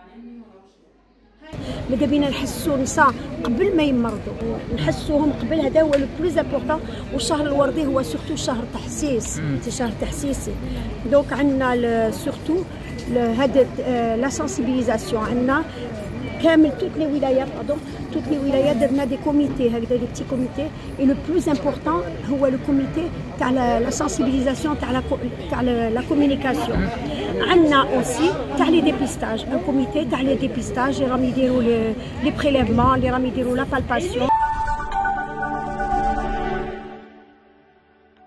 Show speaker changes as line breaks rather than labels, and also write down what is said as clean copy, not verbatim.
ماذا بينا نحسوا النساء قبل ما يمرضوا، نحسوهم قبل، هذا هو لو بلوز امبورطون. والشهر الوردي هو سورتو شهر تحسيس، شهر تحسيسي. دونك عندنا سورتو هذا لا سانسيبيليزاسيون، عندنا كامل توت لي ولايات، توت لي ولايات درنا دي كوميتي هكذا، دي بتي كوميتي. اي لو بلوز امبورطون هو لو كوميتي تاع لا سانسيبيليزاسيون تاع لا كومونيكاسيون. عندنا اوسي تاع لي ديبيستاج، ان كوميتي تاع لي ديبيستاج اللي راهم يديروا لي بريليفمون، اللي راهم يديروا لا بالباسيون.